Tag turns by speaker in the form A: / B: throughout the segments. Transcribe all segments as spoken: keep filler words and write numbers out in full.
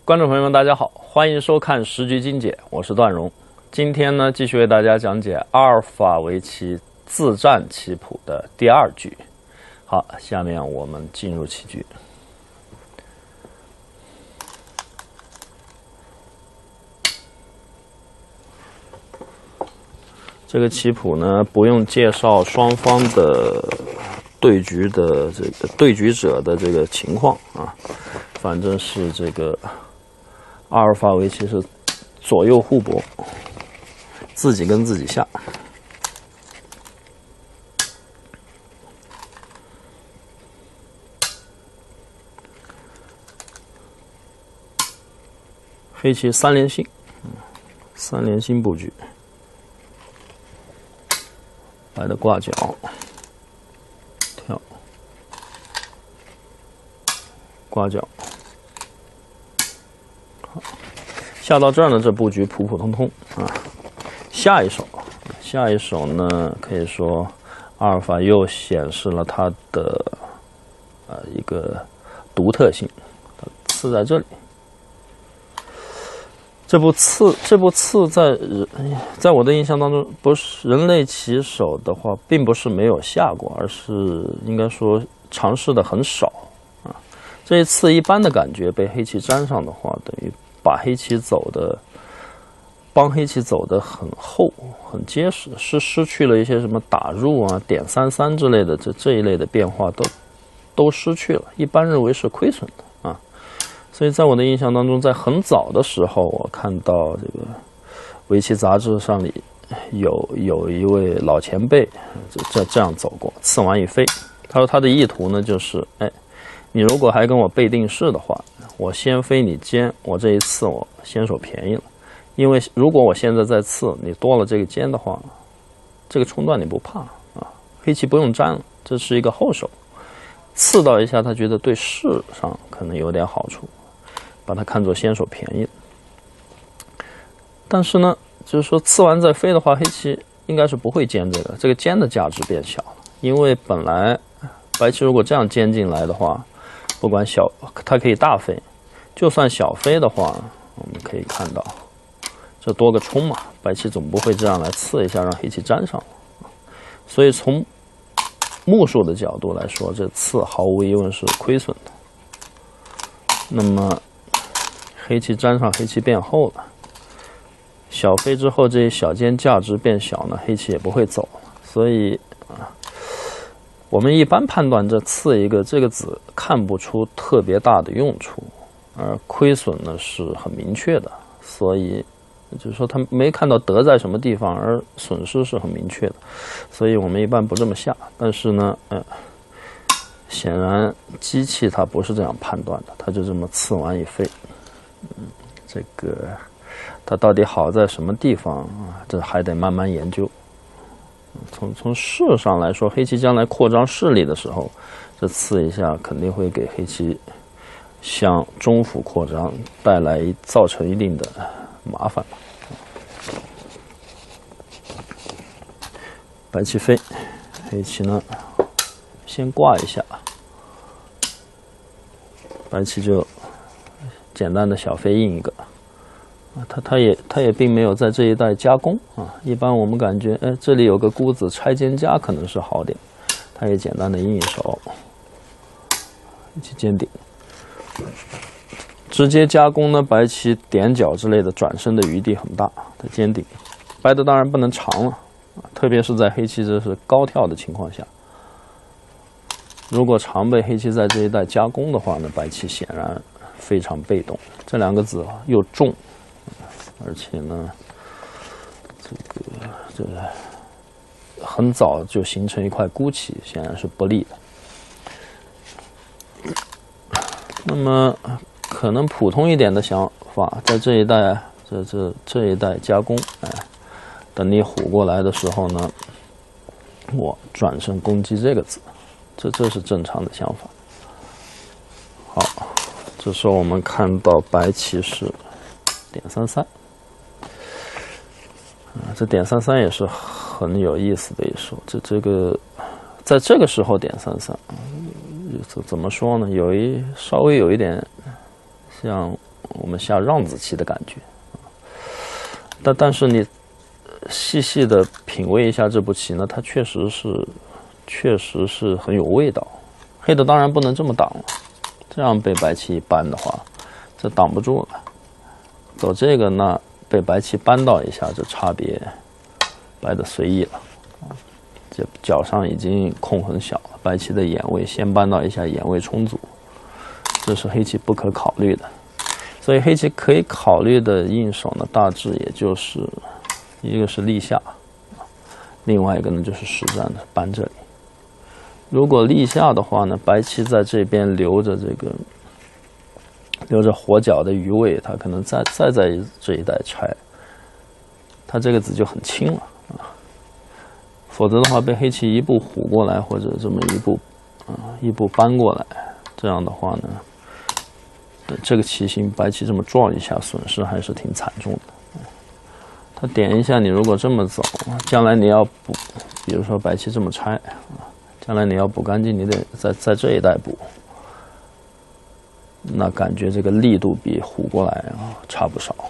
A: 观众朋友们，大家好，欢迎收看时局精解，我是段荣。今天呢，继续为大家讲解阿尔法围棋自战棋谱的第二局。好，下面我们进入棋局。这个棋谱呢，不用介绍双方的对局的这个对局者的这个情况啊，反正是这个阿尔法围棋是左右互搏，自己跟自己下。黑棋三连星，三连星布局。白的挂角，跳，挂角，好，下到这儿呢，这布局普普通通啊。下一手，下一手呢，可以说阿尔法又显示了它的呃一个独特性，刺在这里。这部刺，这部刺在在我的印象当中，不是人类棋手的话，并不是没有下过，而是应该说尝试的很少啊。这一刺一般的感觉被黑棋粘上的话，等于把黑棋走的，帮黑棋走的很厚、很结实，是失去了一些什么打入啊、点三三之类的这这一类的变化都都失去了，一般认为是亏损的。所以在我的印象当中，在很早的时候，我看到这个围棋杂志上里有有一位老前辈这这这样走过，刺完一飞。他说他的意图呢，就是哎，你如果还跟我背定式的话，我先飞你尖，我这一次我先手便宜了。因为如果我现在再刺，你多了这个尖的话，这个冲断你不怕啊，黑棋不用粘了，这是一个后手。刺到一下，他觉得对势上可能有点好处。把它看作先手便宜，但是呢，就是说刺完再飞的话，黑棋应该是不会尖这个，这个尖的价值变小了，因为本来白棋如果这样尖进来的话，不管小，它可以大飞，就算小飞的话，我们可以看到这多个冲嘛，白棋总不会这样来刺一下让黑棋粘上，所以从目数的角度来说，这刺毫无疑问是亏损的。那么黑棋粘上，黑棋变厚了。小飞之后，这小尖价值变小呢，黑棋也不会走了。所以啊，我们一般判断这刺一个这个子看不出特别大的用处，而亏损呢是很明确的。所以就是说，他没看到得在什么地方，而损失是很明确的。所以我们一般不这么下。但是呢，嗯。显然，机器它不是这样判断的，它就这么刺完一飞。嗯，这个它到底好在什么地方啊？这还得慢慢研究。从从势上来说，黑棋将来扩张势力的时候，这刺一下肯定会给黑棋向中府扩张带来造成一定的麻烦吧。白棋飞，黑棋呢？先挂一下，白棋就简单的小飞印一个，啊，它它也它也并没有在这一带加工啊。一般我们感觉，哎，这里有个孤子拆尖加可能是好点，它也简单的印一手，一起尖顶，直接加工呢，白棋点角之类的转身的余地很大，它尖顶，白的当然不能长了，特别是在黑棋这是高跳的情况下。如果常被黑棋在这一带加工的话呢，白棋显然非常被动。这两个子又重，而且呢，这个这个很早就形成一块孤棋，显然是不利的。那么可能普通一点的想法，在这一带这这这一带加工，哎，等你虎过来的时候呢，我转身攻击这个子。这这是正常的想法。好，这时候我们看到白棋是点三三，啊，这点三三也是很有意思的一手。这这个在这个时候点三三，怎怎么说呢？有一稍微有一点像我们下让子棋的感觉。但但是你细细的品味一下这步棋呢，它确实是确实是很有味道。黑的当然不能这么挡了，这样被白棋一扳的话，这挡不住了。走这个那被白棋扳到一下，这差别白的随意了。这角上已经空很小了，白棋的眼位先扳到一下，眼位充足，这是黑棋不可考虑的。所以黑棋可以考虑的应手呢，大致也就是一个是立下，另外一个呢就是实战的扳这里。如果立下的话呢，白棋在这边留着这个留着活角的余位，他可能再再在这一带拆，他这个子就很轻了啊。否则的话，被黑棋一步虎过来，或者这么一步啊一步扳过来，这样的话呢，这个棋形白棋这么撞一下，损失还是挺惨重的。他点一下，你如果这么走，将来你要补，比如说白棋这么拆啊，将来你要补干净，你得在在这一带补，那感觉这个力度比虎过来啊差不少。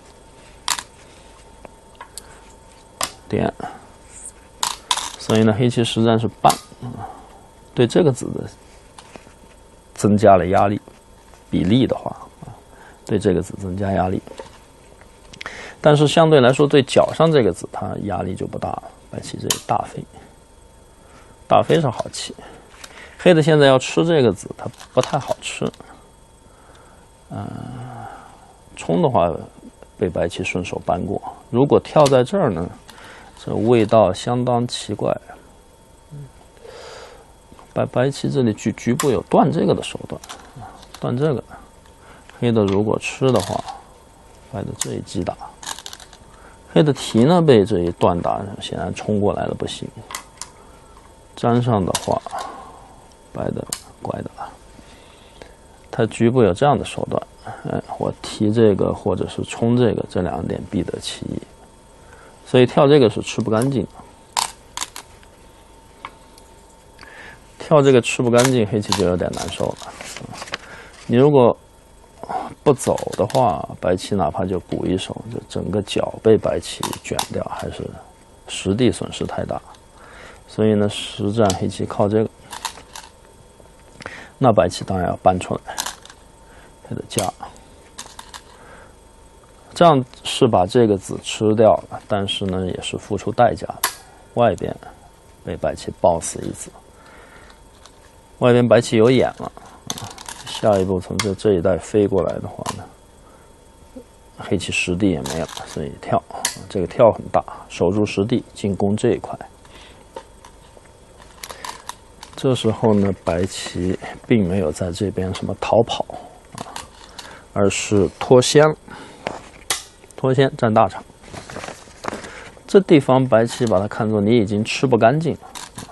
A: 点，所以呢，黑棋实战是扳，对这个子的增加了压力。比例的话啊，对这个子增加压力，但是相对来说对角上这个子它压力就不大了。白棋这里大飞，大飞是好棋，黑的现在要吃这个子，它不太好吃。嗯、呃，冲的话被白棋顺手扳过，如果跳在这儿呢，这味道相当奇怪。白白棋这里局局部有断这个的手段。断这个，黑的如果吃的话，白的这一击打，黑的提呢被这一断打，显然冲过来了不行。粘上的话，白的乖打，他局部有这样的手段，哎，我提这个或者是冲这个，这两点必得其一，所以跳这个是吃不干净的。跳这个吃不干净，黑棋就有点难受了。你如果不走的话，白棋哪怕就补一手，就整个角被白棋卷掉，还是实地损失太大。所以呢，实战黑棋靠这个，那白棋当然要搬出来，黑的夹，这样是把这个子吃掉了，但是呢，也是付出代价的。外边被白棋抱死一子，外边白棋有眼了。下一步从这这一带飞过来的话呢，黑棋实地也没有，所以跳，这个跳很大，守住实地，进攻这一块。这时候呢，白棋并没有在这边什么逃跑啊，而是脱先，脱先占大场。这地方白棋把它看作你已经吃不干净了。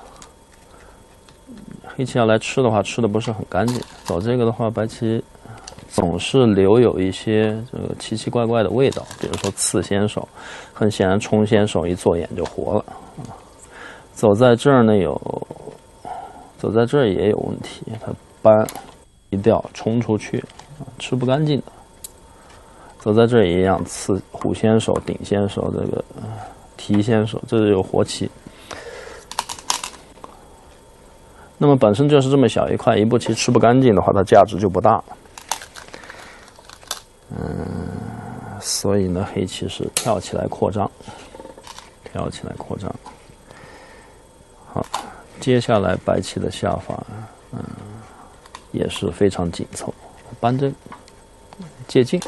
A: 黑棋要来吃的话，吃的不是很干净。走这个的话，白棋总是留有一些这个奇奇怪怪的味道，比如说刺先手，很显然冲先手一做眼就活了。走在这儿呢有，走在这儿也有问题，它扳一掉冲出去，吃不干净的。走在这儿也一样，刺虎先手、顶先手，这个提先手，这是有活棋。那么本身就是这么小一块，一步棋吃不干净的话，它价值就不大了。嗯，所以呢，黑棋是跳起来扩张，跳起来扩张。好，接下来白棋的下法，嗯，也是非常紧凑，扳这接近。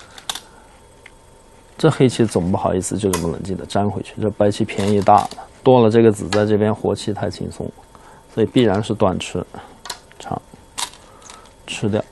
A: 这黑棋总不好意思就这么冷静的粘回去，这白棋便宜大了，多了这个子在这边活棋太轻松了。所以必然是断吃，长吃掉。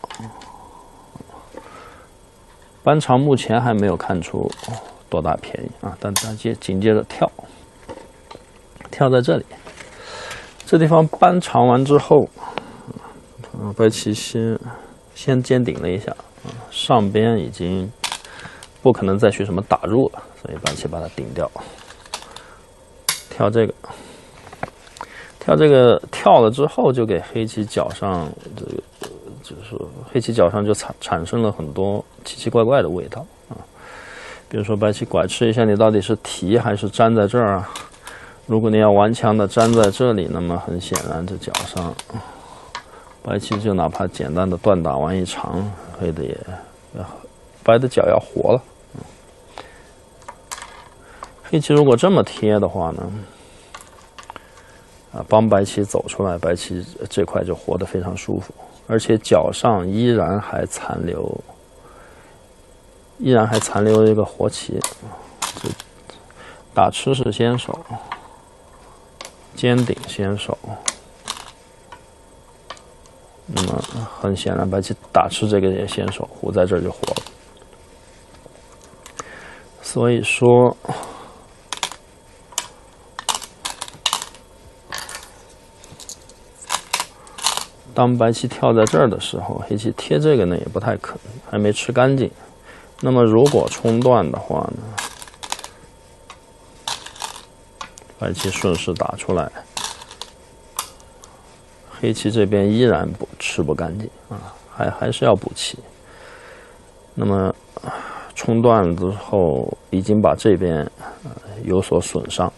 A: 扳长目前还没有看出多大便宜啊，但他接紧接着跳，跳在这里，这地方扳长完之后，啊，白棋先先尖顶了一下，啊，上边已经不可能再去什么打入了，所以白棋把它顶掉，跳这个。跳这个跳了之后，就给黑棋角上这个就是黑棋脚上就产产生了很多奇奇怪怪的味道啊。比如说白棋拐吃一下，你到底是提还是粘在这儿啊？如果你要顽强的粘在这里，那么很显然这脚上白棋就哪怕简单的断打完一长，黑的也白的脚要活了。黑棋如果这么贴的话呢，啊，帮白棋走出来，白棋这块就活得非常舒服，而且脚上依然还残留，依然还残留一个活棋。这打吃是先手，尖顶先手。那么很显然，白棋打吃这个也先手，胡在这儿就活了。所以说，当白棋跳在这儿的时候，黑棋贴这个呢也不太可能，还没吃干净。那么如果冲断的话呢，白棋顺势打出来，黑棋这边依然不吃不干净啊，还还是要补棋。那么冲断了之后，已经把这边、呃、有所损伤，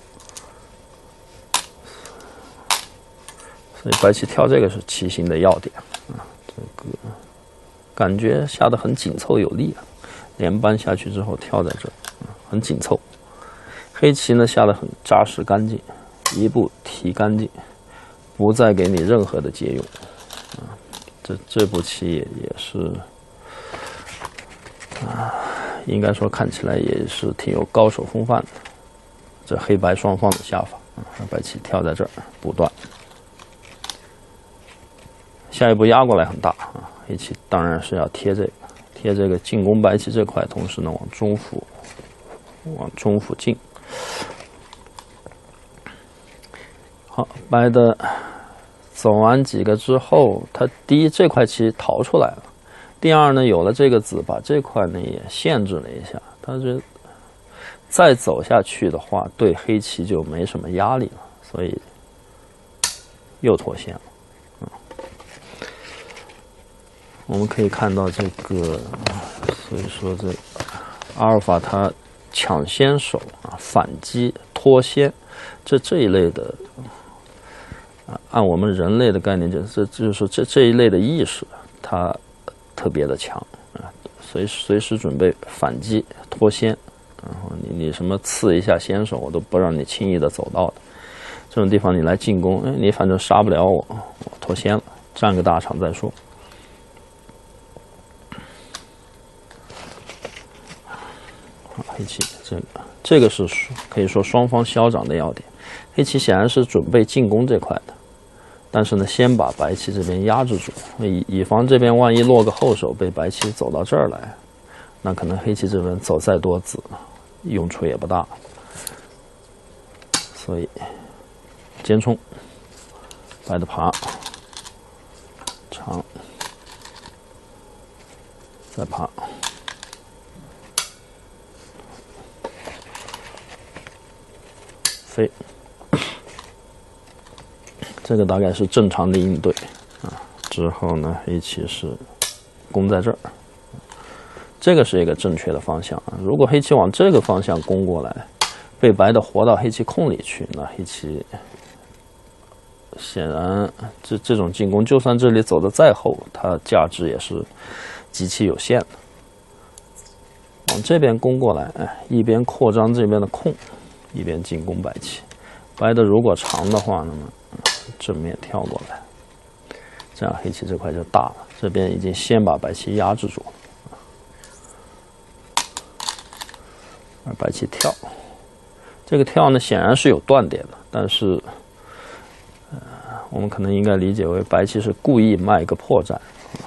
A: 所以白棋跳这个是棋形的要点啊。这个感觉下得很紧凑有力啊，连扳下去之后跳在这儿、啊，很紧凑。黑棋呢下得很扎实干净，一步提干净，不再给你任何的借用啊。这这步棋也也是。啊，应该说看起来也是挺有高手风范的。这黑白双方的下法啊，白棋跳在这儿不断，下一步压过来很大啊，黑棋当然是要贴这个，贴这个进攻白棋这块，同时呢往中府往中府进。好，白的走完几个之后，他第一这块棋逃出来了。第二呢，有了这个子，把这块呢也限制了一下。他这再走下去的话，对黑棋就没什么压力了，所以又脱线了。嗯，我们可以看到这个，所以说这阿尔法它抢先手啊、反击、脱先，这这一类的啊，按我们人类的概念，就这就是说这这一类的意识，它特别的强啊，随随时准备反击脱先，然后你你什么刺一下先手，我都不让你轻易的走到的。这种地方你来进攻，哎，你反正杀不了我，我脱先了，占个大场再说。好，黑棋这个这个是可以说双方消长的要点。黑棋显然是准备进攻这块的。但是呢，先把白棋这边压制住，以以防这边万一落个后手被白棋走到这儿来，那可能黑棋这边走再多子，用处也不大。所以尖冲，白的爬，长，再爬，飞。这个大概是正常的应对啊。之后呢，黑棋是攻在这儿，这个是一个正确的方向啊。如果黑棋往这个方向攻过来，被白的活到黑棋空里去，那黑棋显然这这种进攻，就算这里走的再后，它价值也是极其有限的。往这边攻过来，哎，一边扩张这边的空，一边进攻白棋。白的如果长的话，那么正面跳过来，这样黑棋这块就大了。这边已经先把白棋压制住了，而白棋跳，这个跳呢显然是有断点的，但是，呃，我们可能应该理解为白棋是故意卖一个破绽，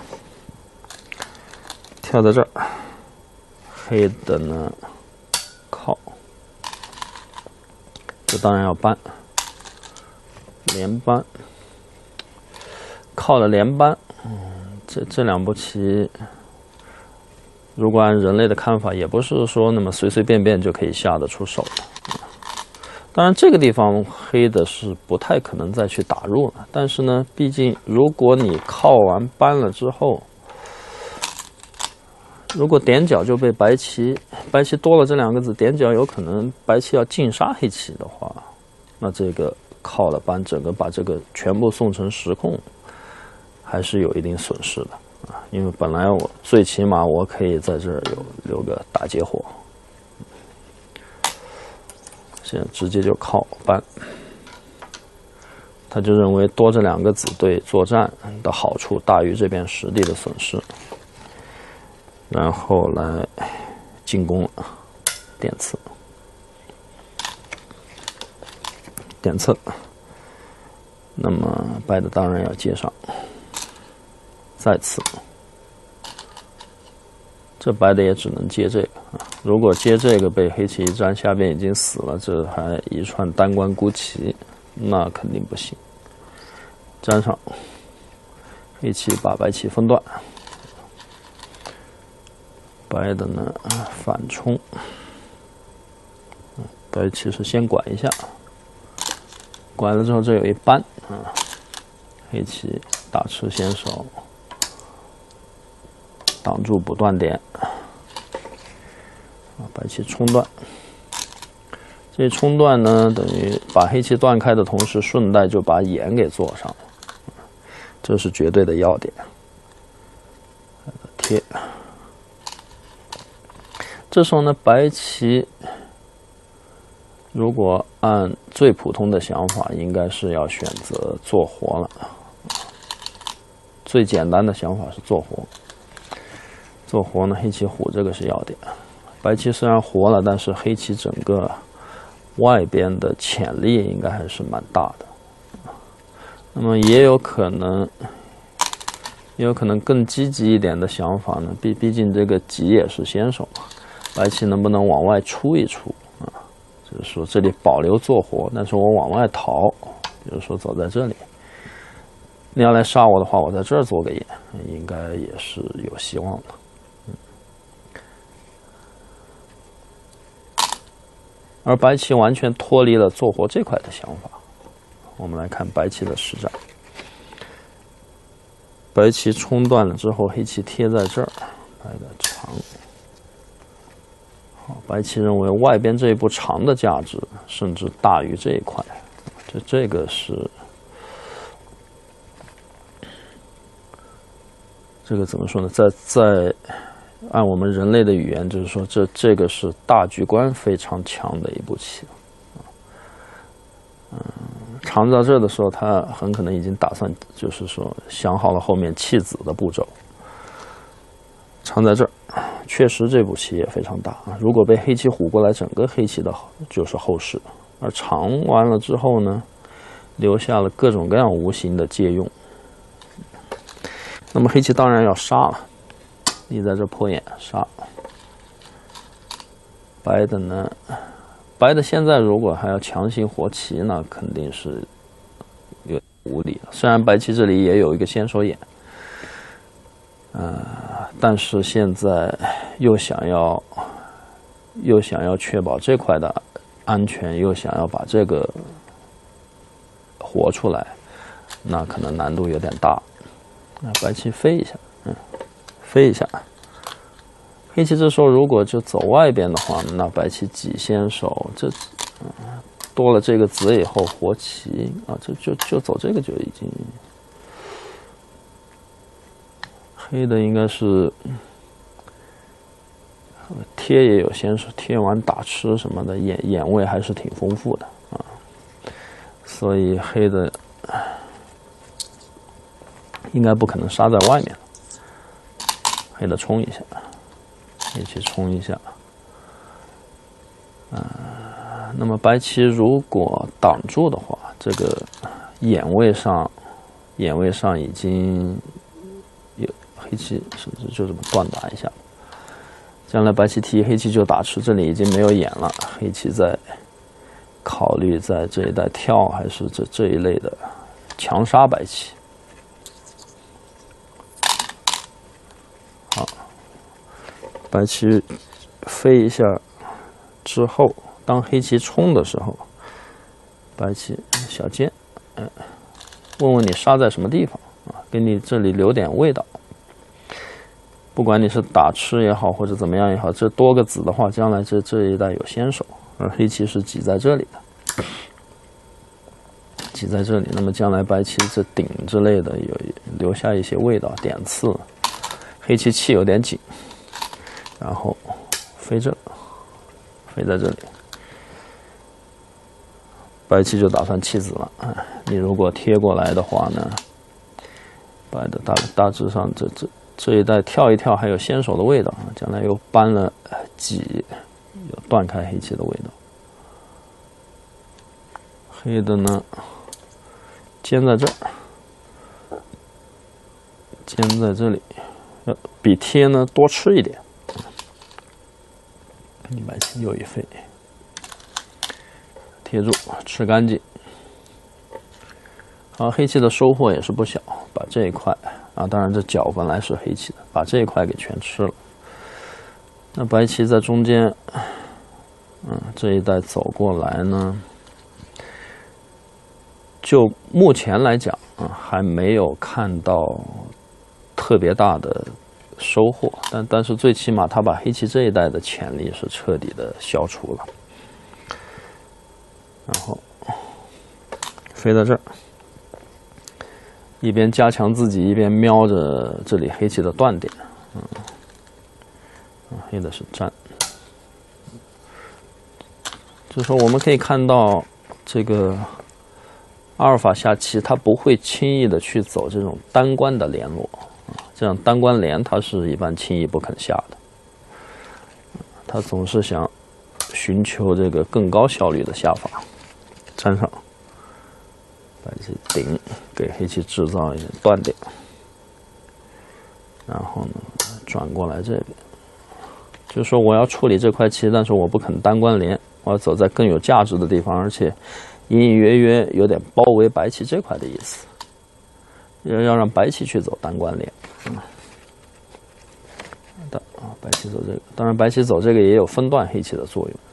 A: 跳在这儿，黑的呢靠，这当然要扳。连扳，靠了连扳，嗯，这这两步棋，如果按人类的看法，也不是说那么随随便便就可以下得出手的。 当然，这个地方黑的是不太可能再去打入了。但是呢，毕竟如果你靠完扳了之后，如果点角就被白棋，白棋多了这两个子，点角有可能白棋要尽杀黑棋的话，那这个靠了扳，整个把这个全部送成实控，还是有一定损失的啊。因为本来我最起码我可以在这儿有留个大截火，现在直接就靠扳，他就认为多这两个子对作战的好处大于这边实地的损失。然后来进攻了，点刺，点刺。那么白的当然要接上，再刺。这白的也只能接这个啊。如果接这个被黑棋一粘，下边已经死了，这还一串单关孤棋，那肯定不行。粘上，黑棋把白棋分断。白的呢，反冲，白棋是先拐一下，拐了之后这有一扳啊，黑棋大吃先手，挡住补断点，啊，白棋冲断，这冲断呢等于把黑棋断开的同时，顺带就把眼给做上了，这是绝对的要点，贴。这时候呢，白棋如果按最普通的想法，应该是要选择做活了。最简单的想法是做活。做活呢，黑棋虎这个是要点。白棋虽然活了，但是黑棋整个外边的潜力应该还是蛮大的。那么也有可能，也有可能更积极一点的想法呢，毕毕竟这个吉也是先手嘛。白棋能不能往外出一出啊？就是说这里保留做活，但是我往外逃，比如说走在这里，你要来杀我的话，我在这儿做个眼，应该也是有希望的。嗯，而白棋完全脱离了做活这块的想法。我们来看白棋的实战，白棋冲断了之后，黑棋贴在这儿，白的长。白棋认为外边这一步长的价值甚至大于这一块，这这个是这个怎么说呢？在在按我们人类的语言，就是说这这个是大局观非常强的一步棋。嗯，长到这的时候，他很可能已经打算，就是说想好了后面弃子的步骤。长在这儿。确实这步棋也非常大啊！如果被黑棋虎过来，整个黑棋的就是后势。而长完了之后呢，留下了各种各样无形的借用。那么黑棋当然要杀了，你在这破眼杀。白的呢，白的现在如果还要强行活棋呢，肯定是有无理了。虽然白棋这里也有一个先手眼，呃。但是现在又想要，又想要确保这块的安全，又想要把这个活出来，那可能难度有点大。那白棋飞一下，嗯，飞一下。黑棋这时候如果就走外边的话，那白棋挤先手，这、嗯、多了这个子以后活棋啊，这就就走这个就已经。黑的应该是贴也有先手，贴完打吃什么的，眼眼位还是挺丰富的啊。所以黑的应该不可能杀在外面。黑的冲一下，黑棋冲一下。啊、呃，那么白棋如果挡住的话，这个眼位上，眼位上已经。黑棋甚至就这么断打一下，将来白棋提黑棋就打吃，这里已经没有眼了。黑棋在考虑在这一带跳，还是这这一类的强杀白棋。好，白棋飞一下之后，当黑棋冲的时候， 白棋小尖，嗯，问问你杀在什么地方啊？给你这里留点味道。不管你是打吃也好，或者怎么样也好，这多个子的话，将来这这一带有先手。而黑棋是挤在这里的，挤在这里，那么将来白棋这顶之类的有留下一些味道，点刺。黑棋气有点紧，然后飞这，飞在这里。白棋就打算弃子了。哎，你如果贴过来的话呢，白的大大致上这这这一带跳一跳还有先手的味道，将来又搬了挤，有断开黑棋的味道。黑的呢，尖在这儿，尖在这里，要比贴呢多吃一点。白棋又一飞。贴住，吃干净。好，黑棋的收获也是不小，把这一块啊，当然这角本来是黑棋的，把这一块给全吃了。那白棋在中间，嗯，这一带走过来呢，就目前来讲啊，还没有看到特别大的收获，但但是最起码他把黑棋这一带的潜力是彻底的消除了。然后飞到这儿，一边加强自己，一边瞄着这里黑棋的断点。嗯，黑的是占，就是说我们可以看到这个阿尔法下棋，它不会轻易的去走这种单关的联络啊，这样单关连它是一般轻易不肯下的，他总是想寻求这个更高效率的下法。粘上，白棋顶，给黑棋制造一点断点，然后呢，转过来这边，就是说我要处理这块棋，但是我不肯单关连，我要走在更有价值的地方，而且隐隐约约有点包围白棋这块的意思，要要让白棋去走单关连。嗯，的啊，白棋走这个，当然白棋走这个也有分段黑棋的作用。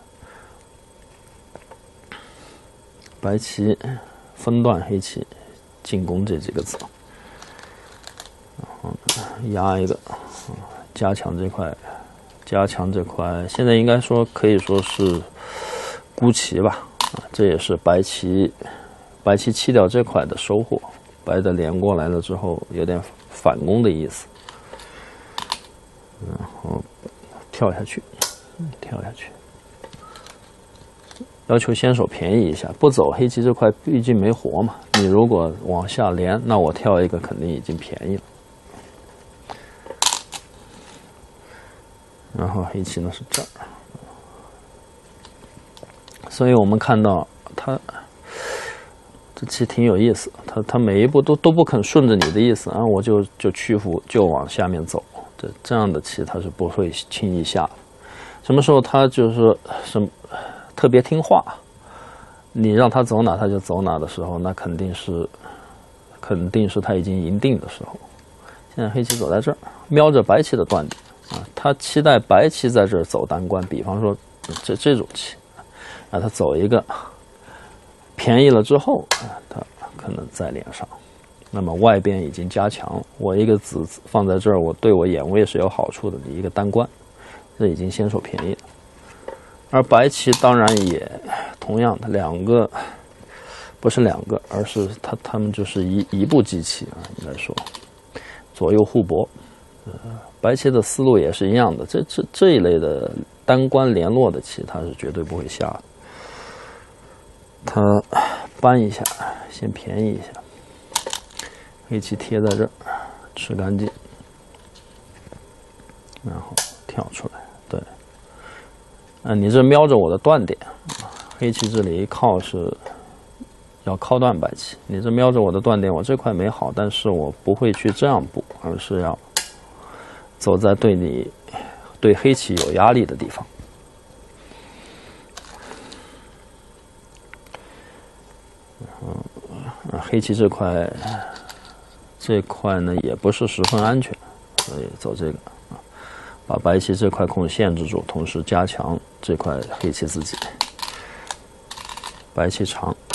A: 白棋分段黑棋进攻这几个子，然后压一个，加强这块，加强这块。现在应该说可以说是孤棋吧，啊，这也是白棋白棋弃掉这块的收获。白的连过来了之后，有点反攻的意思，然后跳下去，跳下去。要求先手便宜一下，不走黑棋这块毕竟没活嘛。你如果往下连，那我跳一个肯定已经便宜了。然后黑棋呢是这儿，所以我们看到它这棋挺有意思，它它每一步都都不肯顺着你的意思啊，我就就屈服，就往下面走。这这样的棋它是不会轻易下的。什么时候它就是什么？特别听话，你让他走哪他就走哪的时候，那肯定是，肯定是他已经赢定的时候。现在黑棋走在这儿，瞄着白棋的断点啊，他期待白棋在这儿走单关，比方说这这种棋，啊，他走一个便宜了之后，啊，他可能再连上。那么外边已经加强，我一个子放在这儿，我对我眼位是有好处的。你一个单关，这已经先手便宜了。而白棋当然也同样的两个，不是两个，而是他他们就是一一步棋棋啊，应该说左右互搏。呃，白棋的思路也是一样的，这这这一类的单关联络的棋，他是绝对不会下的。他搬一下，先便宜一下，黑棋贴在这儿，吃干净，然后跳出来，对。啊，你这瞄着我的断点，黑棋这里一靠是要靠断白棋，你这瞄着我的断点，我这块没好，但是我不会去这样补，而是要走在对你对黑棋有压力的地方。啊，黑棋这块这块呢也不是十分安全，所以走这个。把白棋这块空限制住，同时加强这块黑棋自己。白棋长，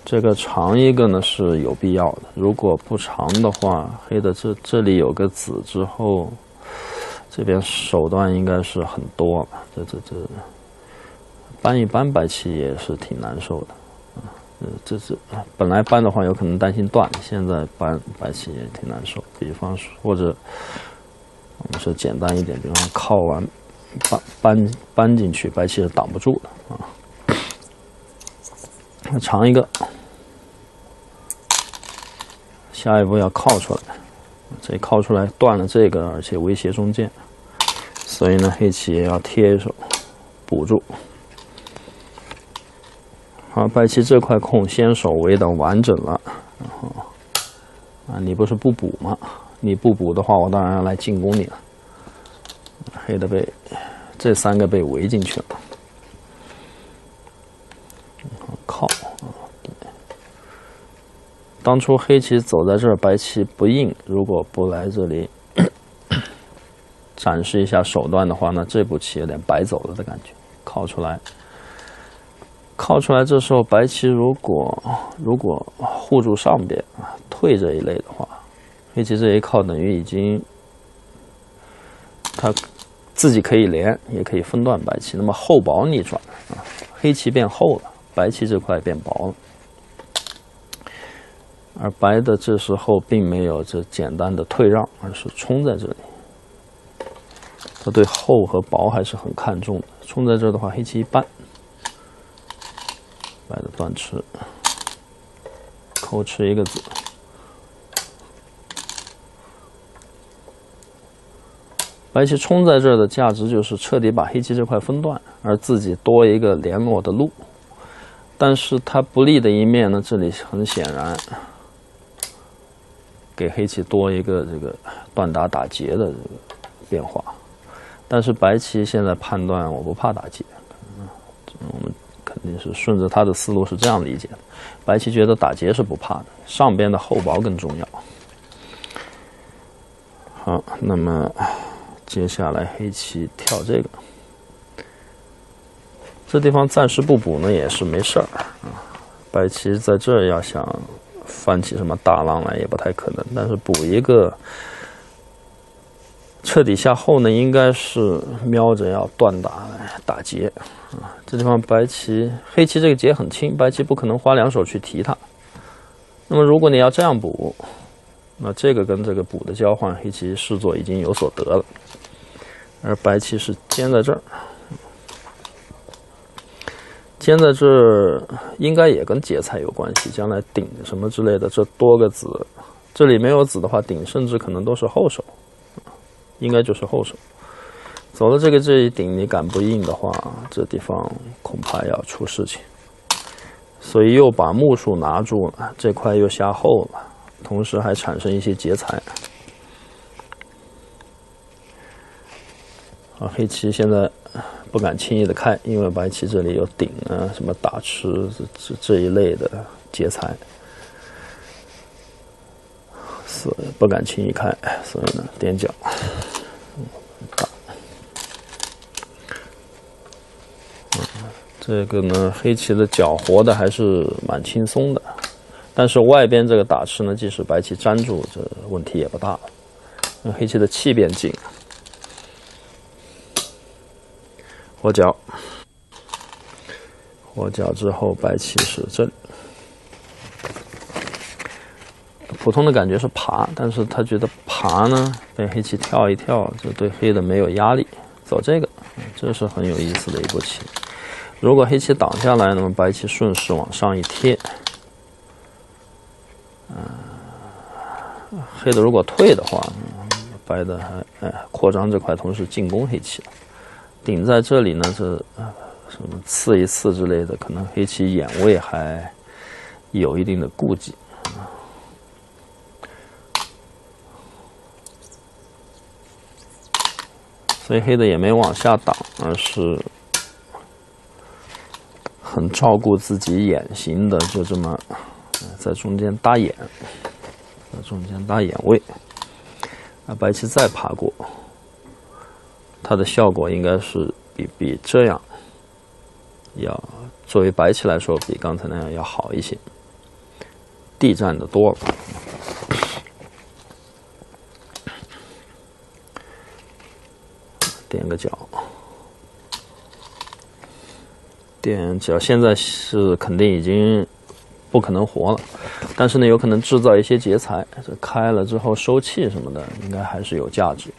A: 这个长一个呢是有必要的，如果不长的话，黑的这这里有个子之后，这边手段应该是很多了。这这这搬一搬白棋也是挺难受的，啊，这这本来搬的话有可能担心断，现在搬白棋也挺难受。比方说，或者我们说简单一点，比方说靠完搬搬搬进去，白棋是挡不住的啊。长一个，下一步要靠出来，这靠出来断了这个，而且威胁中间，所以呢，黑棋也要贴一手补住。好，白棋这块空先手围的完整了，然后啊，你不是不补吗？你不补的话，我当然要来进攻你了。黑的被这三个被围进去了。靠啊！当初黑棋走在这儿，白棋不应，如果不来这里展示一下手段的话，那这步棋有点白走了的感觉。靠出来，靠出来，这时候白棋如果如果护住上边退这一类的话，黑棋这一靠等于已经他自己可以连，也可以分断白棋。那么厚薄逆转啊，黑棋变厚了。白棋这块变薄了，而白的这时候并没有这简单的退让，而是冲在这里。他对厚和薄还是很看重的。冲在这儿的话，黑棋一扳，白的断吃，扣吃一个子。白棋冲在这儿的价值就是彻底把黑棋这块分断，而自己多一个联络的路。但是它不利的一面呢，这里很显然给黑棋多一个这个断打打劫的这个变化。但是白棋现在判断我不怕打劫，嗯，我们肯定是顺着他的思路是这样理解的。白棋觉得打劫是不怕的，上边的厚薄更重要。好，那么接下来黑棋跳这个。这地方暂时不补呢，也是没事儿啊。白棋在这儿要想翻起什么大浪来也不太可能，但是补一个彻底下后呢，应该是瞄着要断打来打劫啊。这地方白棋黑棋这个劫很轻，白棋不可能花两手去提它。那么如果你要这样补，那这个跟这个补的交换，黑棋视作已经有所得了，而白棋是尖在这儿。尖在这儿应该也跟劫财有关系，将来顶什么之类的，这多个子，这里没有子的话，顶甚至可能都是后手，应该就是后手。走了这个这一顶，你敢不应的话，这地方恐怕要出事情。所以又把目数拿住了，这块又下后了，同时还产生一些劫财。啊，黑棋现在不敢轻易的开，因为白棋这里有顶啊，什么打吃这这这一类的劫财，所以不敢轻易开，所以呢踮脚，打。嗯，这个呢黑棋的脚活的还是蛮轻松的，但是外边这个打吃呢，即使白棋粘住，这问题也不大了，因为黑棋的气变紧。活角，活角之后，白棋是正。普通的感觉是爬，但是他觉得爬呢被黑棋跳一跳，这对黑的没有压力，走这个，这是很有意思的一步棋。如果黑棋挡下来，那么白棋顺势往上一贴，嗯、呃，黑的如果退的话，白的还哎扩张这块，同时进攻黑棋。顶在这里呢，这什么刺一刺之类的，可能黑棋眼位还有一定的顾忌。所以黑的也没往下挡，而是很照顾自己眼型的，就这么在中间搭眼，在中间搭眼位。啊，白棋再爬过。它的效果应该是比比这样要作为白棋来说，比刚才那样要好一些。 地占的多了。点个角，点角，现在是肯定已经不可能活了，但是呢，有可能制造一些劫财。这开了之后收气什么的，应该还是有价值。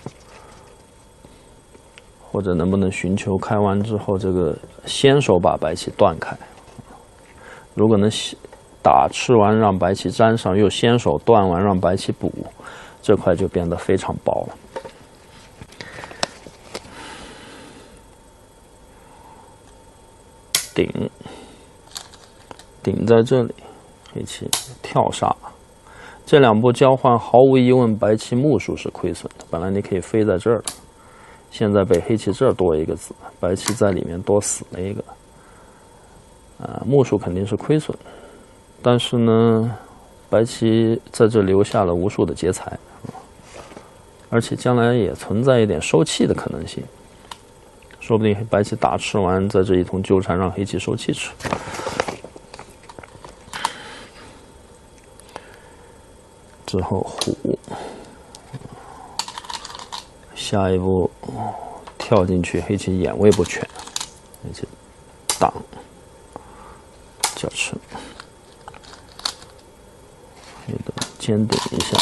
A: 或者能不能寻求开完之后，这个先手把白棋断开？如果能打吃完让白棋粘上，又先手断完让白棋补，这块就变得非常薄了。顶，顶在这里，黑棋跳杀，这两步交换毫无疑问白棋目数是亏损的。本来你可以飞在这儿的，现在被黑棋这儿多一个子，白棋在里面多死了一个，啊，目数肯定是亏损。但是呢，白棋在这留下了无数的劫财，而且将来也存在一点收气的可能性。说不定白棋打吃完，在这一通纠缠让黑棋收气吃。之后虎，下一步跳进去，黑棋眼位不全，黑棋挡角吃，黑的尖顶一下，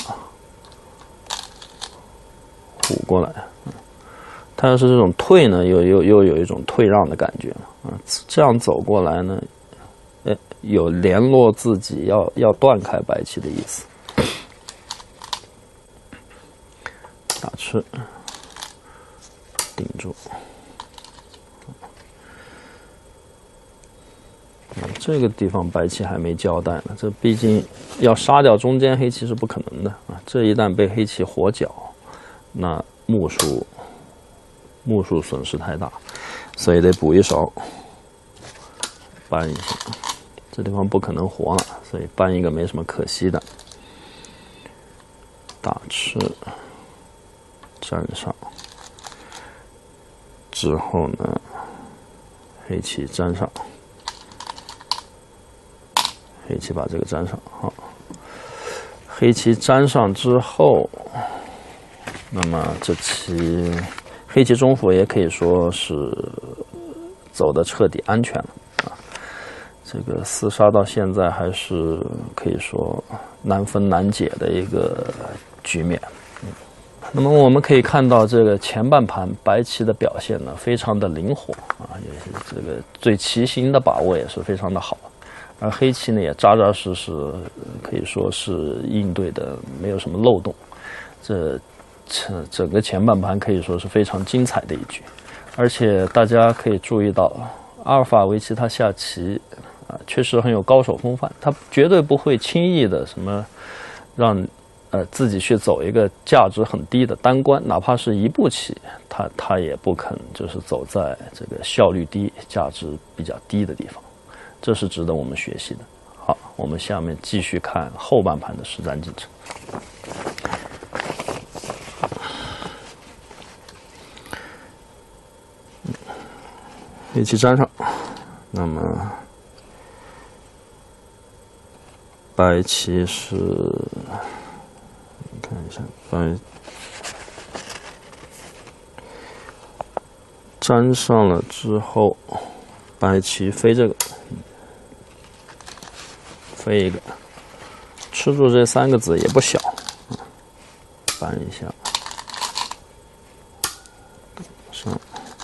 A: 虎过来。他要是这种退呢，又又又有一种退让的感觉了啊！这样走过来呢，呃，有联络自己要要断开白棋的意思。打吃，顶住。这个地方白棋还没交代呢，这毕竟要杀掉中间黑棋是不可能的啊！这一旦被黑棋活搅，那目数。目数损失太大，所以得补一手，搬一下。这地方不可能活了，所以搬一个没什么可惜的。打吃，粘上，之后呢，黑棋粘上，黑棋把这个粘上。好，黑棋粘上之后，那么这棋。黑棋中府也可以说是走的彻底安全了啊！这个厮杀到现在还是可以说难分难解的一个局面。嗯，那么我们可以看到，这个前半盘白棋的表现呢，非常的灵活啊，也是这个对棋形的把握也是非常的好。而黑棋呢，也扎扎实实，可以说是应对的没有什么漏洞。这。整整个前半盘可以说是非常精彩的一局，而且大家可以注意到，阿尔法围棋他下棋啊，确实很有高手风范，他绝对不会轻易的什么让呃自己去走一个价值很低的单关，哪怕是一步棋，他他也不肯就是走在这个效率低、价值比较低的地方，这是值得我们学习的。好，我们下面继续看后半盘的实战进程。黑棋粘上，那么白棋是，看一下，白粘上了之后，白棋飞这个，飞一个，吃住这三个子也不小，搬一下，上。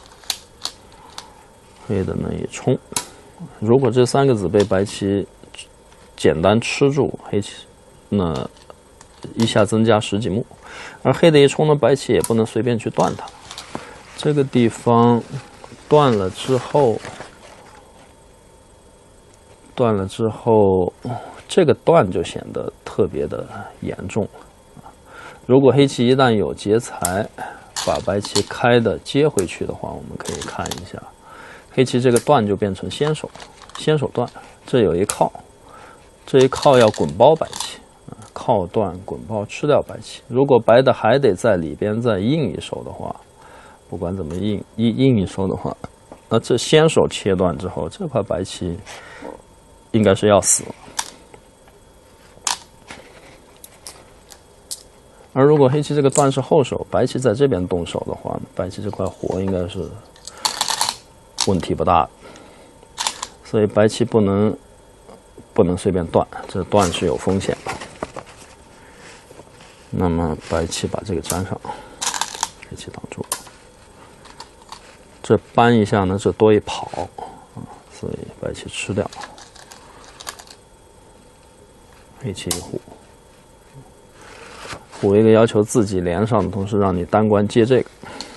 A: 黑的呢一冲，如果这三个子被白棋简单吃住，黑棋那一下增加十几目，而黑的一冲呢，白棋也不能随便去断它。这个地方断了之后，断了之后，这个断就显得特别的严重。如果黑棋一旦有劫财，把白棋开的接回去的话，我们可以看一下。黑棋这个断就变成先手，先手断，这有一靠，这一靠要滚包白棋，靠断滚包吃掉白棋。如果白的还得在里边再硬一手的话，不管怎么硬硬硬一手的话，那这先手切断之后，这块白棋应该是要死了。 而如果黑棋这个段是后手，白棋在这边动手的话，白棋这块活应该是问题不大的，所以白棋不能不能随便断，这断是有风险的。那么白棋把这个粘上，黑棋挡住，这扳一下呢，这多一跑啊，所以白棋吃掉，黑棋一虎。虎一个要求自己连上的同时，让你单关接这个，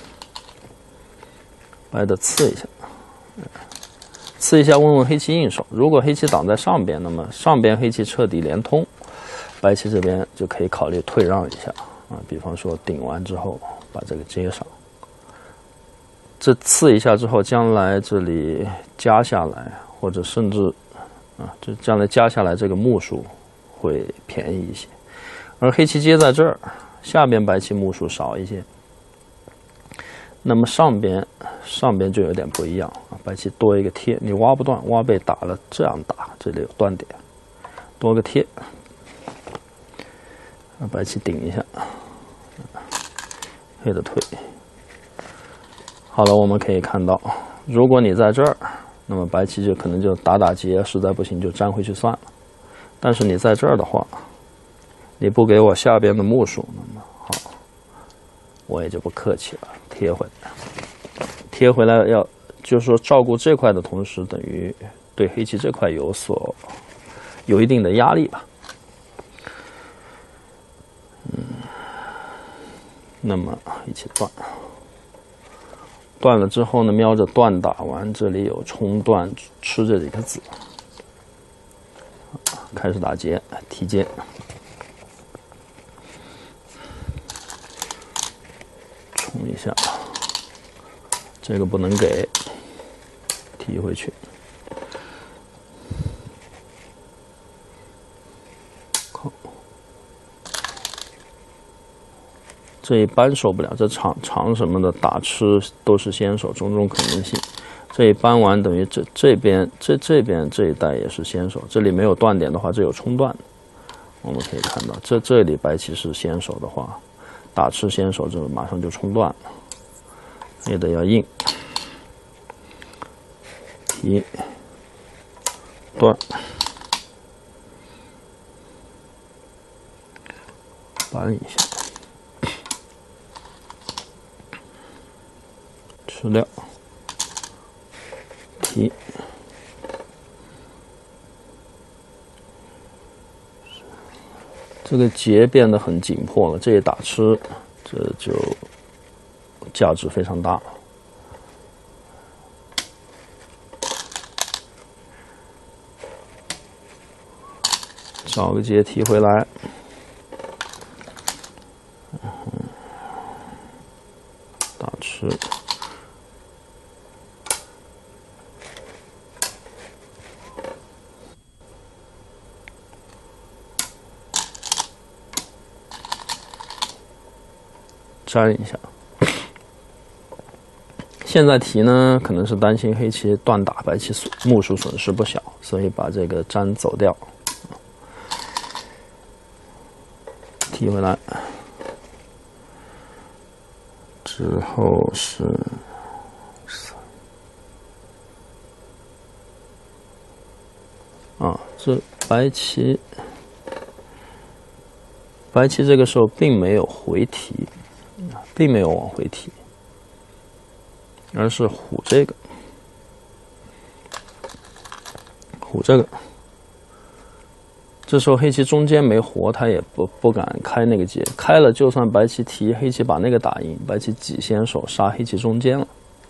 A: 白的刺一下，刺一下问问黑棋应手。如果黑棋挡在上边，那么上边黑棋彻底连通，白棋这边就可以考虑退让一下啊，比方说顶完之后把这个接上。这刺一下之后，将来这里加下来，或者甚至啊，这将来加下来这个目数会便宜一些。而黑棋接在这儿，下边白棋目数少一些，那么上边上边就有点不一样啊，白棋多一个贴，你挖不断，挖被打了这样打，这里有断点，多个贴，白棋顶一下，黑的退。好了，我们可以看到，如果你在这儿，那么白棋就可能就打打结，实在不行就粘回去算了。但是你在这儿的话，你不给我下边的目数，那么好，我也就不客气了，贴回来，贴回来要就是说照顾这块的同时，等于对黑棋这块有所有一定的压力吧。嗯，那么黑棋断，断了之后呢，瞄着断打完，这里有冲断吃这几个子，开始打结，提结。冲一下，这个不能给，提回去。靠，这一扳受不了，这长长什么的打吃都是先手，种种可能性。这一扳完等于这这边这这边这一带也是先手，这里没有断点的话，这有冲断。我们可以看到，这这里白棋是先手的话。打吃先手，这马上就冲断了，也得要硬，提断，扳一下，吃掉，提。这个结变得很紧迫了，这一打吃，这就价值非常大了。找个结提回来，打吃，粘一下。现在提呢，可能是担心黑棋断打，白棋目数损失不小，所以把这个粘走掉，提回来之后是啊，这白棋白棋这个时候并没有回提。并没有往回提，而是虎这个，虎这个。这时候黑棋中间没活，他也不不敢开那个结，开了就算白棋提，黑棋把那个打赢，白棋挤先手杀黑棋中间了。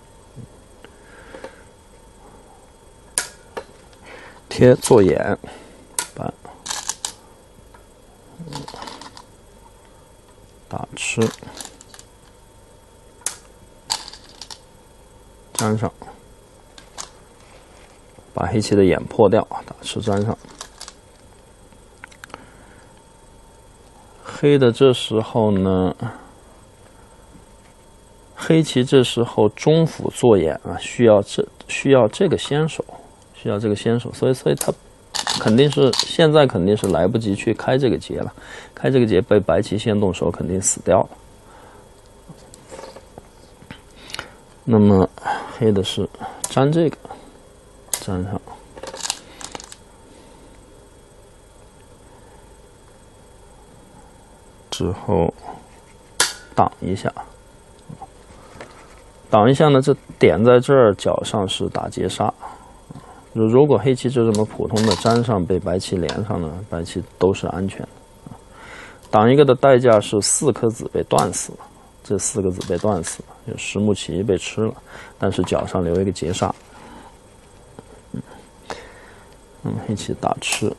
A: 贴做眼，扳，打吃。粘上，把黑棋的眼破掉，打吃粘上。黑的这时候呢，黑棋这时候中府做眼啊，需要这需要这个先手，需要这个先手，所以所以他肯定是现在肯定是来不及去开这个结了，开这个结被白棋先动手，肯定死掉了。那么黑的是粘这个，粘上。 之后挡一下，挡一下呢，这点在这儿，角上是打劫杀。如果黑棋就这么普通的粘上，被白棋连上呢，白棋都是安全的。挡一个的代价是四颗子被断死了，这四个子被断死了，有十目棋被吃了，但是角上留一个劫杀。嗯，那么黑棋打吃。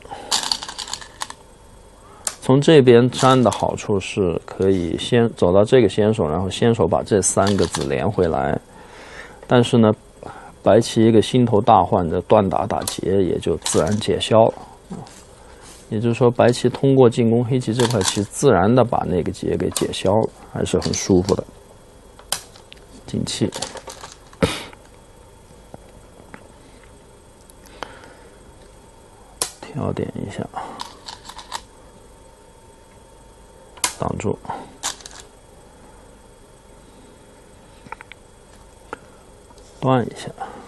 A: 从这边粘的好处是可以先走到这个先手，然后先手把这三个子连回来。但是呢，白棋一个心头大患的断打打劫也就自然解消了。也就是说，白棋通过进攻黑棋这块棋，自然的把那个劫给解消了，还是很舒服的。进气，调点一下。 挡住，断一下，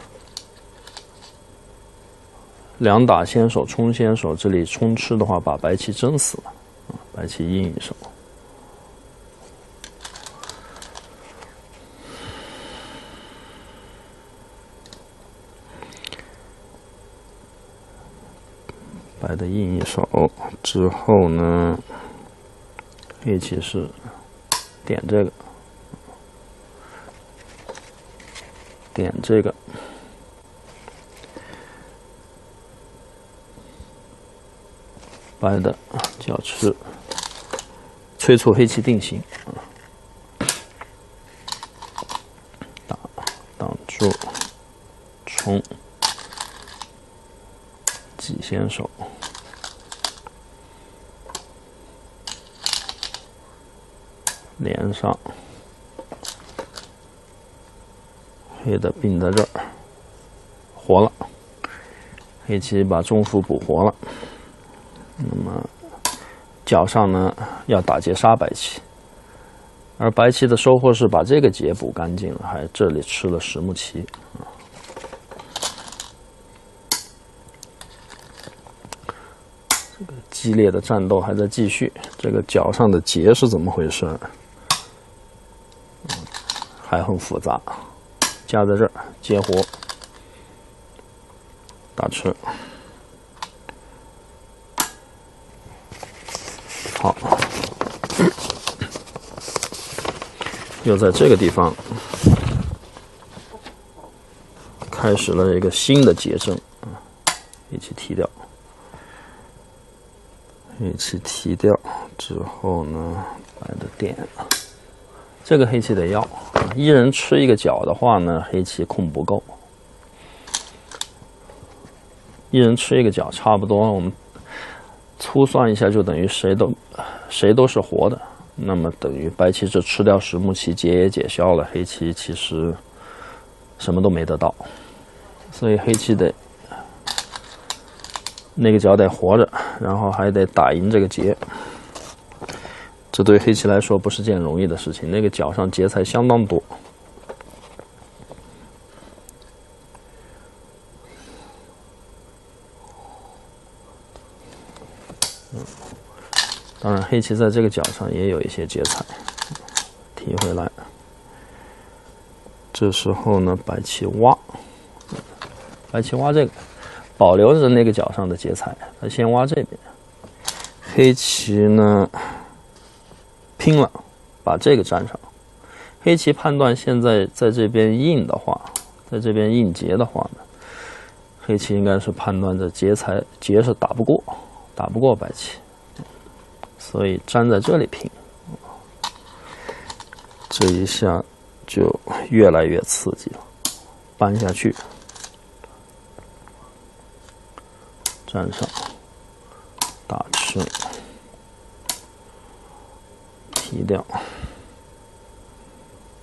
A: 两打先手冲先手，这里冲吃的话，把白棋蒸死了，白棋阴一手。白的阴一手之后呢？ 黑棋是点这个，点这个，白的角吃，催促黑棋定型，打挡住，冲，挤先手。 连上，黑的并在这儿，活了。黑棋把中府补活了。那么角上呢要打劫杀白棋，而白棋的收获是把这个劫补干净了，还这里吃了十目棋。这个激烈的战斗还在继续。这个角上的劫是怎么回事？ 还很复杂，夹在这儿接活，打吃，好，又在这个地方开始了一个新的劫阵，一起提掉，一起提掉之后呢，白的点。 这个黑棋得要，一人吃一个角的话呢，黑棋控不够。一人吃一个角，差不多我们粗算一下，就等于谁都谁都是活的。那么等于白棋这吃掉十目棋，劫也解消了，黑棋其实什么都没得到。所以黑棋得那个角得活着，然后还得打赢这个劫。 这对黑棋来说不是件容易的事情，那个角上劫材相当多。嗯，当然黑棋在这个角上也有一些劫材，提回来。这时候呢，白棋挖，白棋挖这个，保留着那个角上的劫材，他先挖这边。黑棋呢？ 拼了，把这个粘上。黑棋判断现在在这边应的话，在这边应劫的话呢，黑棋应该是判断着劫材劫是打不过，打不过白棋，所以粘在这里拼。这一下就越来越刺激了，搬下去，粘上，打吃。 提掉，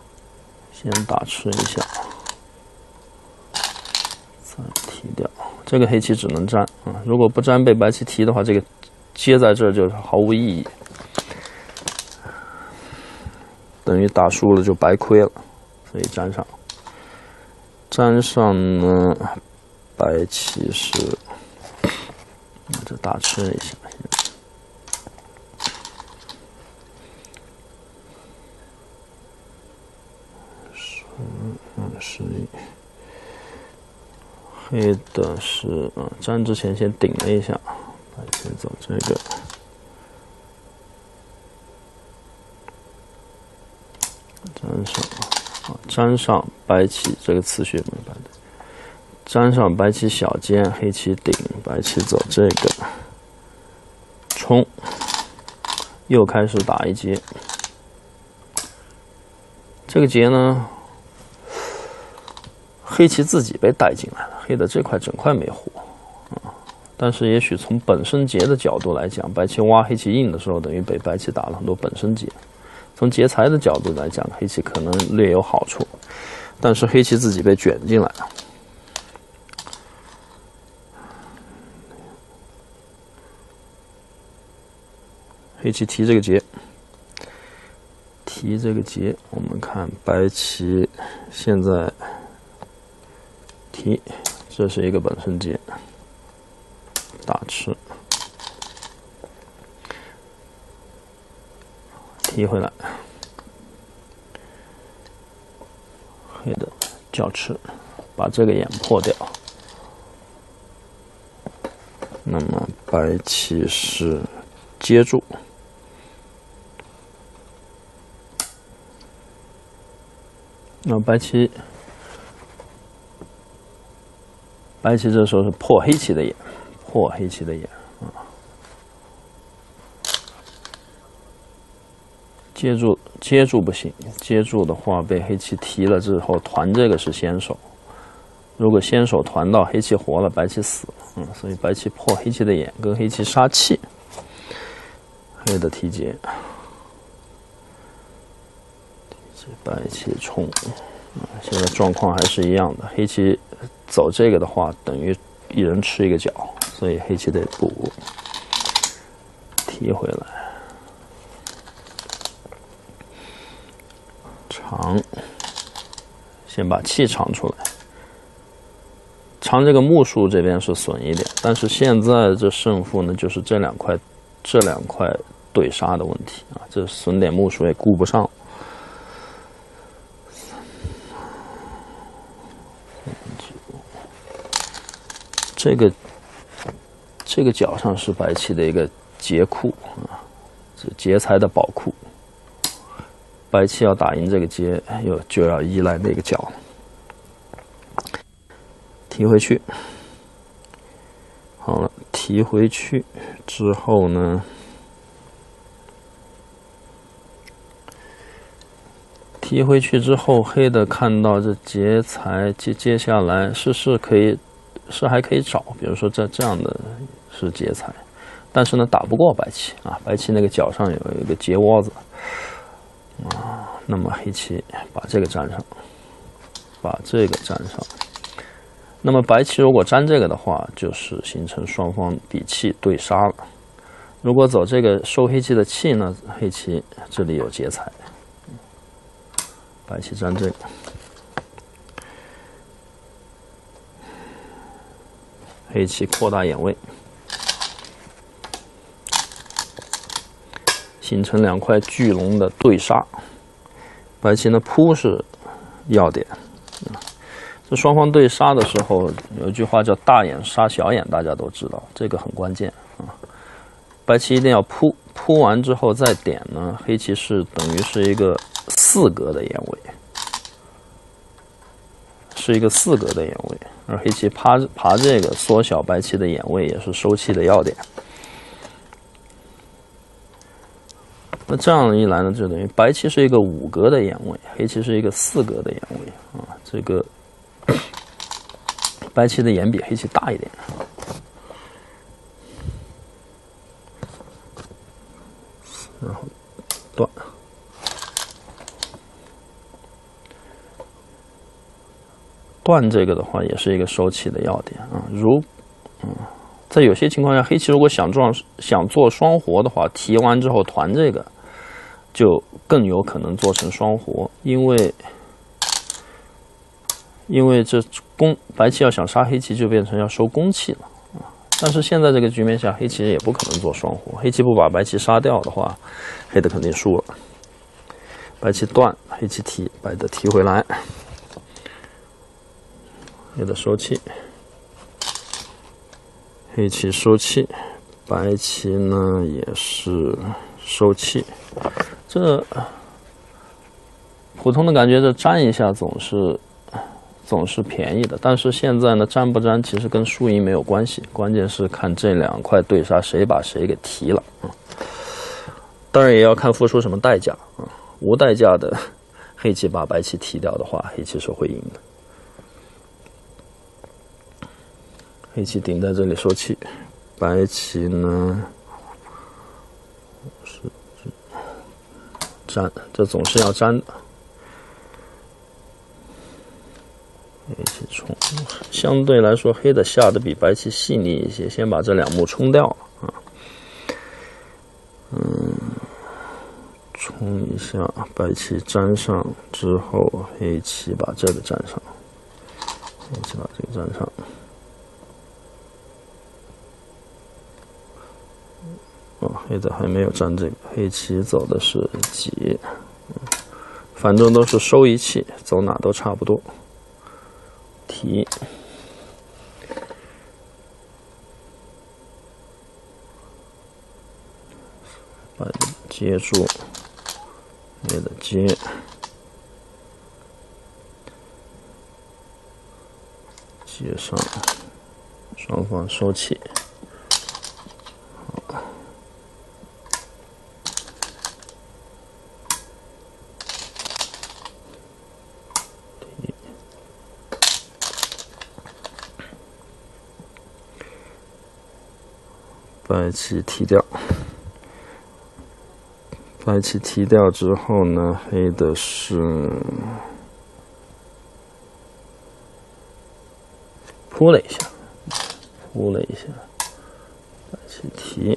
A: 先打吃一下，再提掉。 这个黑棋只能粘啊，如果不粘被白棋提的话，这个接在这儿就毫无意义，等于打输了就白亏了，所以粘上。粘上呢，白棋是这大吃一下。十嗯十一，黑的是啊，粘之前先顶了一下，白棋走这个，粘上啊，粘上白棋这个次序没办的，粘上白棋小尖，黑棋顶，白棋走这个冲，又开始打一结。这个结呢，黑棋自己被带进来了，黑的这块整块没活啊。但是也许从本身结的角度来讲，白棋挖黑棋硬的时候，等于被白棋打了很多本身结。从劫财的角度来讲，黑棋可能略有好处，但是黑棋自己被卷进来了。黑棋提这个劫。提这个劫，我们看白棋现在提，这是一个本身劫，大吃，提回来，黑的叫吃，把这个眼破掉。那么白棋是接住。那白棋，白棋这时候是破黑棋的眼，破黑棋的眼啊。接住，接住不行，接住的话被黑棋提了之后，团这个是先手。如果先手团到黑棋活了，白棋死了，嗯，所以白棋破黑棋的眼，跟黑棋杀气，黑的提劫。白棋冲，啊，现在状况还是一样的。黑棋走这个的话，等于一人吃一个角，所以黑棋得补，提回来，长，先把气长出来。长这个目数这边是损一点，但是现在这胜负呢，就是这两块，这两块对杀的问题啊，这损点目数也顾不上。这个这个角上是白棋的一个劫库啊，是劫财的宝库。白棋要打赢这个劫，又就要依赖那个角。提回去，好了，提回去之后呢，提回去之后，黑的看到这劫财，接接下来是是可以。是还可以找，比如说这这样的是劫财，但是呢打不过白棋啊，白棋那个角上有一个劫窝子啊，那么黑棋把这个粘上，把这个粘上，那么白棋如果粘这个的话，就是形成双方比气对杀了。如果走这个收黑棋的气呢，黑棋这里有劫财，白棋粘这个。黑棋扩大眼位，形成两块巨龙的对杀。白棋呢扑是要点，这双方对杀的时候，有一句话叫大眼杀小眼，大家都知道，这个很关键啊。白棋一定要扑，扑完之后再点呢，黑棋是等于是一个四格的眼位。是一个四格的眼位，而黑棋爬爬这个缩小白棋的眼位，也是收气的要点。那这样一来呢，就等于白棋是一个五格的眼位，黑棋是一个四格的眼位啊。这个白棋的眼比黑棋大一点，然后断。断这个的话，也是一个收气的要点啊。如嗯，在有些情况下，黑棋如果想撞想做双活的话，提完之后团这个，就更有可能做成双活，因为因为这攻白棋要想杀黑棋，就变成要收攻气了。但是现在这个局面下，黑棋也不可能做双活，黑棋不把白棋杀掉的话，黑的肯定输了。白棋断，黑棋提，白的提回来，黑的收气，黑棋收气，白棋呢也是收气。这普通的感觉，这粘一下总是总是便宜的，但是现在呢，粘不粘其实跟输赢没有关系，关键是看这两块对杀谁把谁给提了啊。当然也要看付出什么代价啊。无代价的黑棋把白棋提掉的话，黑棋是会赢的。黑棋顶在这里收气，白棋呢是粘，这总是要粘的。黑棋冲，相对来说黑的下的比白棋细腻一些，先把这两目冲掉了啊。嗯。冲一下，白棋粘上之后，黑棋把这个粘上，黑棋把这个粘上。哦，黑的还没有粘这个，黑棋走的是挤，反正都是收一气，走哪都差不多。提，白的接住。黑的接，接上，双方收气。好，提，白棋提掉。白棋提掉之后呢，黑的是扑了一下，扑了一下，白棋提，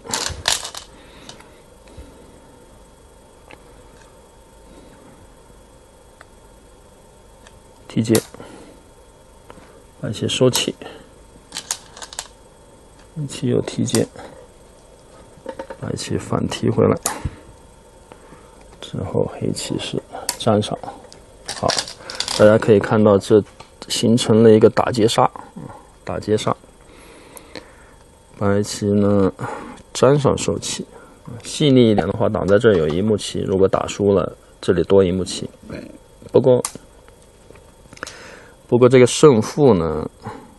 A: 提接，白棋收气，黑棋又提接，白棋反提回来。之后黑棋是粘上，好，大家可以看到这形成了一个打劫杀，打劫杀。白棋呢粘上收气，细腻一点的话，挡在这儿有一目棋，如果打输了，这里多一目棋。不过，不过这个胜负呢，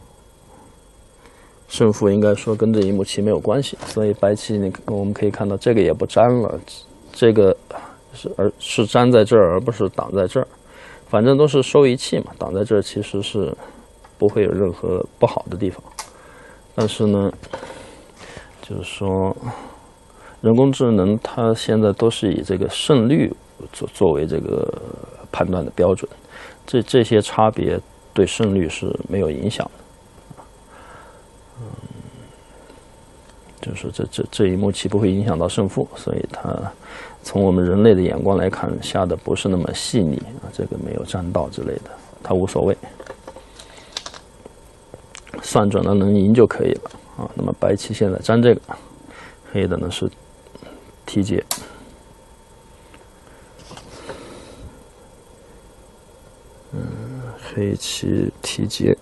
A: 胜负应该说跟这一目棋没有关系，所以白棋你我们可以看到这个也不粘了，这个。是而是粘在这儿，而不是挡在这儿，反正都是收一气嘛。挡在这儿其实是不会有任何不好的地方，但是呢，就是说人工智能它现在都是以这个胜率作作为这个判断的标准，这这些差别对胜率是没有影响的。嗯，就是这这这一目棋不会影响到胜负，所以它。从我们人类的眼光来看，下的不是那么细腻啊，这个没有粘到之类的，它无所谓，算准了能赢就可以了啊。那么白棋现在粘这个，黑的呢是提接，嗯，黑棋提接，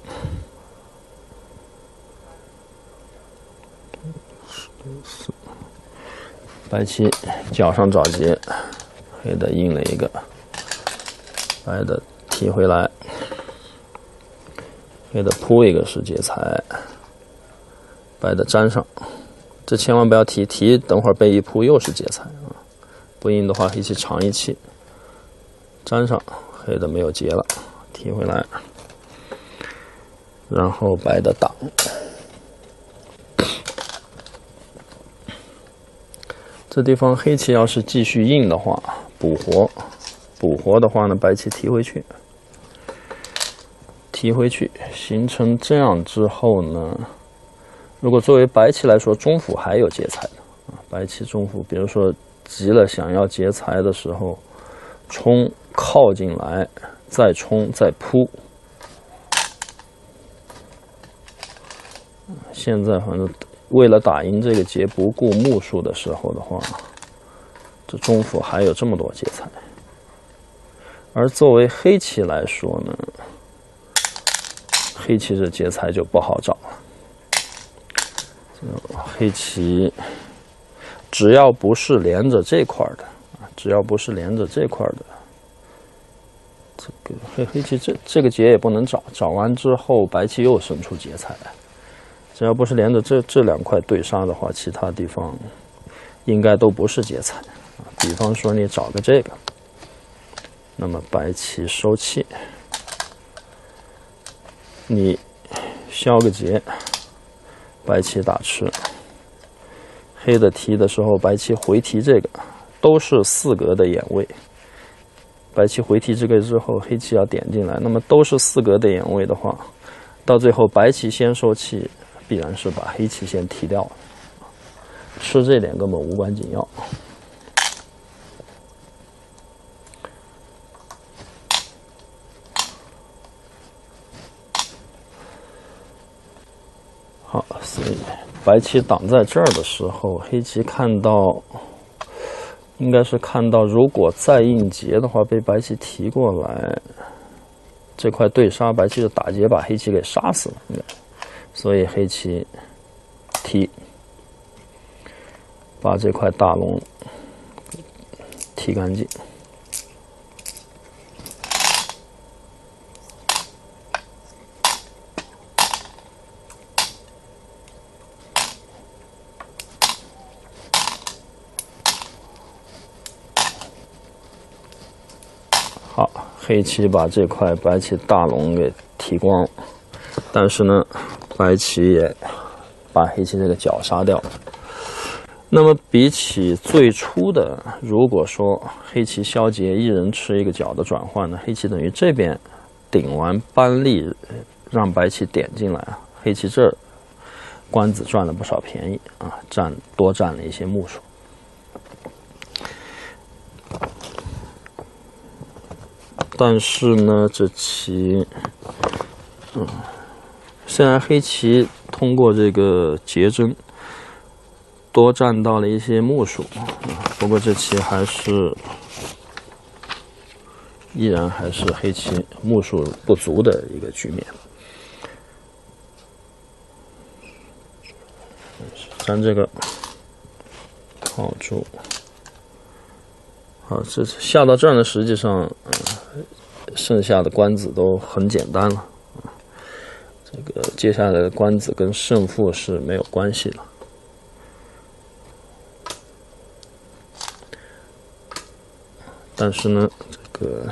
A: 是。白棋脚上找劫，黑的应了一个，白的提回来，黑的扑一个是劫财，白的粘上，这千万不要提，提等会儿被一扑又是劫财啊！不应的话，黑棋长一气，粘上，黑的没有劫了，提回来，然后白的挡。这地方黑棋要是继续硬的话，补活，补活的话呢，白棋提回去，提回去，形成这样之后呢， 如果作为白棋来说，中府还有劫财的啊，白棋中府，比如说急了想要劫财的时候，冲靠进来，再冲再扑。现在反正为了打赢这个劫，不顾目数的时候的话，这中府还有这么多劫财。而作为黑棋来说呢，黑棋这劫财就不好找了。黑棋只要不是连着这块的啊，只要不是连着这块的，这个黑黑棋这这个劫也不能找，找完之后白棋又生出劫财来。只要不是连着这这两块对杀的话，其他地方应该都不是劫财啊。比方说你找个这个，那么白棋收气，你消个劫，白棋打吃，黑的提的时候，白棋回提这个，都是四格的眼位。白棋回提这个之后，黑棋要点进来，那么都是四格的眼位的话，到最后白棋先收气，必然是把黑棋先提掉了。吃这点根本无关紧要。好，所以白棋挡在这儿的时候，黑棋看到，应该是看到，如果再应劫的话，被白棋提过来，这块对杀，白棋就打劫把黑棋给杀死了，应该。所以黑棋提，把这块大龙提干净。好，黑棋把这块白棋大龙给提光了，但是呢，白棋也把黑棋这个角杀掉了。那么比起最初的，如果说黑棋消劫一人吃一个角的转换呢，黑棋等于这边顶完扳力，让白棋点进来啊，黑棋这官子赚了不少便宜啊，占多占了一些目数。但是呢，这棋，嗯，虽然黑棋通过这个劫争多占到了一些目数，啊，不过这棋还是依然还是黑棋目数不足的一个局面。咱这个靠住。好，这下到这儿呢，实际上，呃，剩下的官子都很简单了。这个接下来的官子跟胜负是没有关系的。但是呢，这个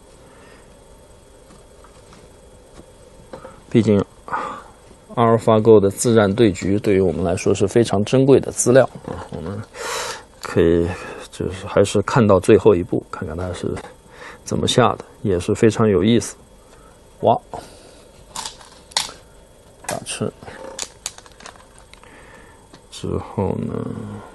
A: 毕竟阿尔法狗的自然对局对于我们来说是非常珍贵的资料啊，我们可以。就是还是看到最后一步，看看他是怎么下的，也是非常有意思。哇，打吃之后呢，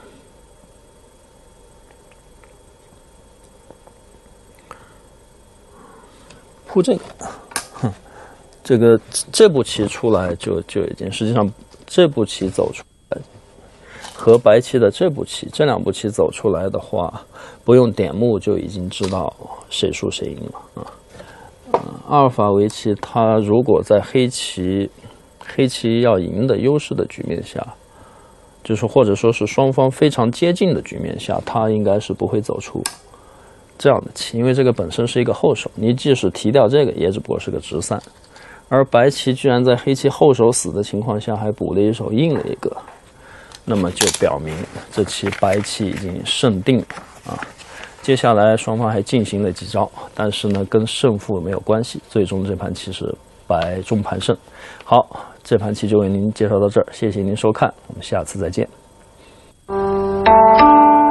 A: 铺这个，哼，这个这步棋出来就就已经，实际上这步棋走出来。和白棋的这步棋，这两步棋走出来的话，不用点目就已经知道谁输谁赢了啊。呃、阿尔法围棋，它如果在黑棋黑棋要赢的优势的局面下，就是或者说是双方非常接近的局面下，它应该是不会走出这样的棋，因为这个本身是一个后手，你即使提掉这个，也只不过是个直散。而白棋居然在黑棋后手死的情况下，还补了一手应了一个。那么就表明这棋白棋已经胜定了啊！接下来双方还进行了几招，但是呢跟胜负没有关系，最终这盘棋是白中盘胜。好，这盘棋就为您介绍到这儿，谢谢您收看，我们下次再见。